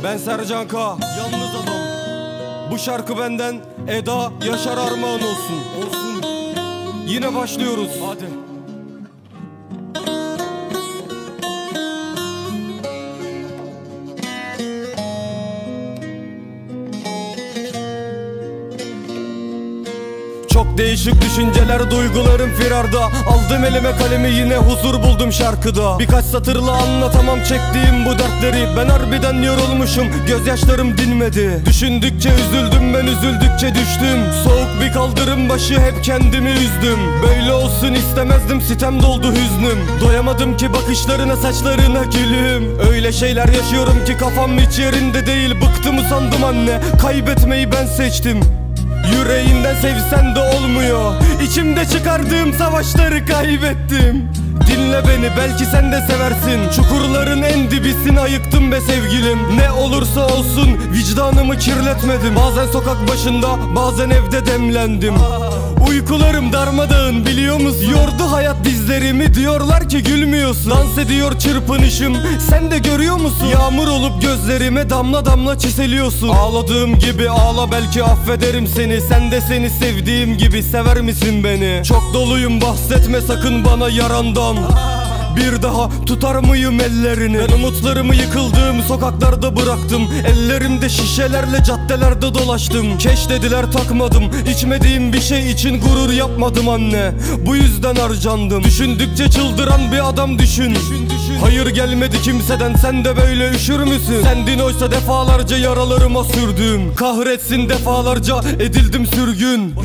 Ben Sercan K, yalnız adam. Bu şarkı benden Eda Yaşar armağan olsun. Yine başlıyoruz. Hadi. Çok değişik düşünceler, duygularım firarda. Aldım elime kalemi, yine huzur buldum şarkıda. Birkaç satırla anlatamam çektiğim bu dertleri. Ben harbiden yorulmuşum, gözyaşlarım dinmedi. Düşündükçe üzüldüm, ben üzüldükçe düştüm. Soğuk bir kaldırım başı, hep kendimi üzdüm. Böyle olsun istemezdim, sitem doldu hüznüm. Doyamadım ki bakışlarına, saçlarına gülüm. Öyle şeyler yaşıyorum ki kafam hiç yerinde değil. Bıktım usandım anne, kaybetmeyi ben seçtim. Yüreğinden sevsen de olmuyor. İçimde çıkardığım savaşları kaybettim. Dinle beni, belki sen de seversin. Çukurların en dibisini ayıktım be sevgilim. Ne olursa olsun vicdanımı kirletmedim. Bazen sokak başında, bazen evde demlendim. Uykularım darmadağın, biliyor musun? Yordu hayat dizlerimi, diyorlar ki gülmüyorsun. Dans ediyor çırpınışım, sen de görüyor musun? Yağmur olup gözlerime damla damla çiseliyorsun. Ağladığım gibi ağla, belki affederim seni. Sen de seni sevdiğim gibi sever misin beni? Çok doluyum, bahsetme sakın bana yarandan. Bir daha tutar mıyım ellerini? Ben umutlarımı yıkıldığım sokaklarda bıraktım. Ellerimde şişelerle caddelerde dolaştım. Keş dediler, takmadım. İçmediğim bir şey için gurur yapmadım anne. Bu yüzden harcandım. Düşündükçe çıldıran bir adam düşün. Hayır gelmedi kimseden, sen de böyle üşür müsün? Sendin oysa defalarca yaralarıma sürdüm. Kahretsin, defalarca edildim sürgün.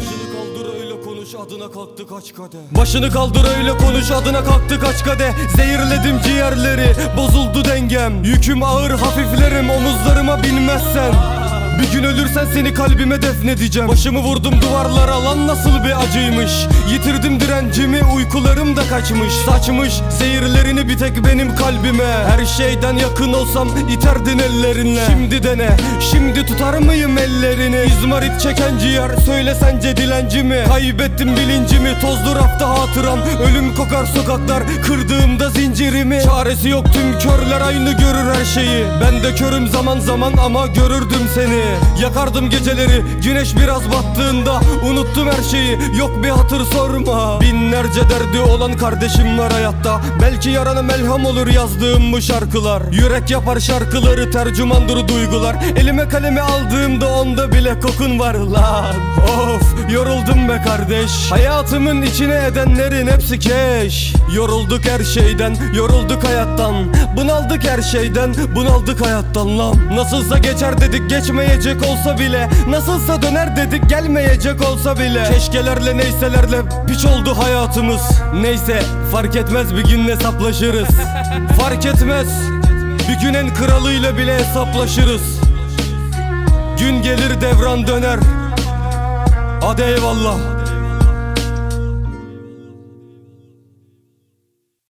Adına kalktı kaç kadeh. Başını kaldır öyle konuş, adına kalktı kaç kadeh. Zehirledim ciğerleri, bozuldu dengem. Yüküm ağır, hafiflerim omuzlarıma binmezsen. Bir gün ölürsen seni kalbime defnedeceğim. Başımı vurdum duvarlara, lan nasıl bir acıymış. Yitirdim direncimi, uykularım da kaçmış. Saçmış zehirlerini bir tek benim kalbime. Her şeyden yakın olsam iterdin ellerinle. Şimdi dene, şimdi tutar mıyım ellerini? İzmarit çeken ciğer, söyle sence dilenci mi? Kaybettim bilincimi, tozlu rafta hatıram. Ölüm kokar sokaklar, kırdığımda zincirimi. Çaresi yok, tüm körler aynı görür her şeyi. Ben de körüm zaman zaman ama görürdüm seni. Yakardım geceleri, güneş biraz battığında. Unuttum her şeyi, yok bir hatır sorma. Binlerce derdi olan kardeşim var hayatta. Belki yarana melham olur yazdığım bu şarkılar. Yürek yapar şarkıları, tercümandır duygular. Elime kalemi aldığımda onda bile kokun var lan. Of, yoruldum be kardeş. Hayatımın içine edenlerin hepsi keş. Yorulduk her şeyden, yorulduk hayattan. Bunaldık her şeyden, bunaldık hayattan lan. Nasılsa geçer dedik, geçmeyecek olsa bile. Nasılsa döner dedik, gelmeyecek olsa bile. Keşkelerle neyselerle piç oldu hayatımız. Neyse fark etmez, bir gün hesaplaşırız. Fark etmez, bir gün en kralıyla bile hesaplaşırız. Gün gelir devran döner. Hadi eyvallah.